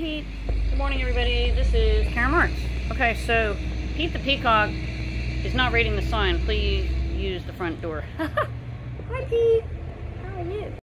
Pete. Good morning, everybody. This is Karen Marks. Okay, so Pete the Peacock is not reading the sign. Please use the front door. Hi, Pete. How are you?